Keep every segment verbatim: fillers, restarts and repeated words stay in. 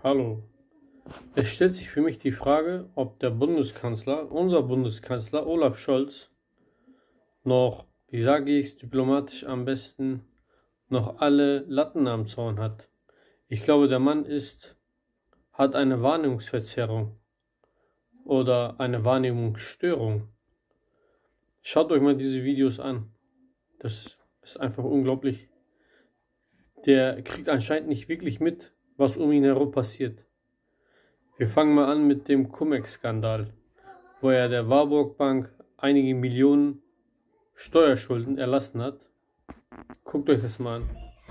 Hallo. Es stellt sich für mich die Frage, ob der Bundeskanzler, unser Bundeskanzler Olaf Scholz, noch, wie sage ich es diplomatisch am besten, noch alle Latten am Zaun hat. Ich glaube, der Mann ist, hat eine Wahrnehmungsverzerrung oder eine Wahrnehmungsstörung. Schaut euch mal diese Videos an. Das ist einfach unglaublich. Der kriegt anscheinend nicht wirklich mit, was um ihn herum passiert. Wir fangen mal an mit dem Cum-Ex-Skandal, wo er der Warburg Bank einige Millionen Steuerschulden erlassen hat. Guckt euch das mal an.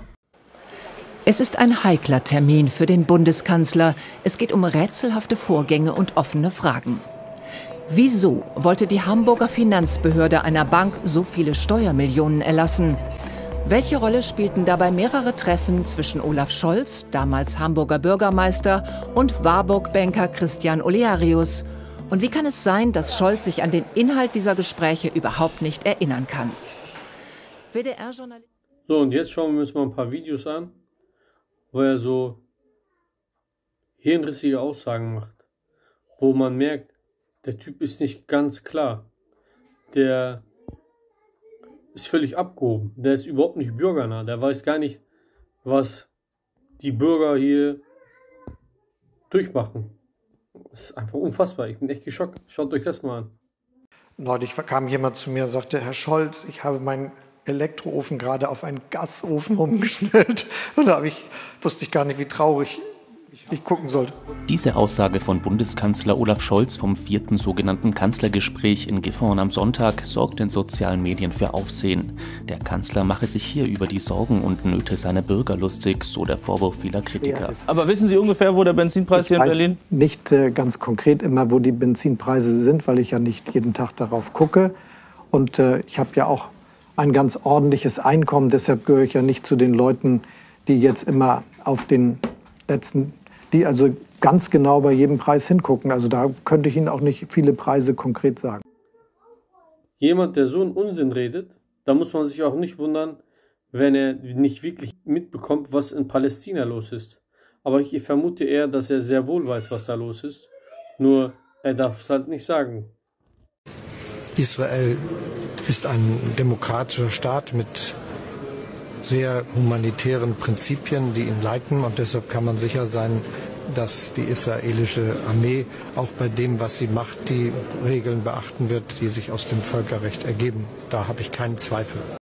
Es ist ein heikler Termin für den Bundeskanzler. Es geht um rätselhafte Vorgänge und offene Fragen. Wieso wollte die Hamburger Finanzbehörde einer Bank so viele Steuermillionen erlassen? Welche Rolle spielten dabei mehrere Treffen zwischen Olaf Scholz, damals Hamburger Bürgermeister, und Warburg-Banker Christian Olearius? Und wie kann es sein, dass Scholz sich an den Inhalt dieser Gespräche überhaupt nicht erinnern kann? W D R-Journalist. So, und jetzt schauen wir uns mal ein paar Videos an, wo er so hirnrissige Aussagen macht, wo man merkt, der Typ ist nicht ganz klar. Der ist völlig abgehoben. Der ist überhaupt nicht bürgernah. Der weiß gar nicht, was die Bürger hier durchmachen. Das ist einfach unfassbar. Ich bin echt geschockt. Schaut euch das mal an. Neulich kam jemand zu mir und sagte, Herr Scholz, ich habe meinen Elektroofen gerade auf einen Gasofen umgestellt. Und da habe ich, wusste ich gar nicht, wie traurig ich gucken sollte. Diese Aussage von Bundeskanzler Olaf Scholz vom vierten sogenannten Kanzlergespräch in Gifhorn am Sonntag sorgt in sozialen Medien für Aufsehen. Der Kanzler mache sich hier über die Sorgen und Nöte seiner Bürger lustig, so der Vorwurf vieler Kritiker. Aber wissen Sie ungefähr, wo der Benzinpreis hier in Berlin? Ich weiß nicht äh, ganz konkret immer, wo die Benzinpreise sind, weil ich ja nicht jeden Tag darauf gucke. Und äh, ich habe ja auch ein ganz ordentliches Einkommen, deshalb gehöre ich ja nicht zu den Leuten, die jetzt immer auf den letzten, die also ganz genau bei jedem Preis hingucken. Also da könnte ich Ihnen auch nicht viele Preise konkret sagen. Jemand, der so einen Unsinn redet, da muss man sich auch nicht wundern, wenn er nicht wirklich mitbekommt, was in Palästina los ist. Aber ich vermute eher, dass er sehr wohl weiß, was da los ist. Nur, er darf es halt nicht sagen. Israel ist ein demokratischer Staat mit sehr humanitären Prinzipien, die ihn leiten. Und deshalb kann man sicher sein, dass die israelische Armee auch bei dem, was sie macht, die Regeln beachten wird, die sich aus dem Völkerrecht ergeben. Da habe ich keinen Zweifel.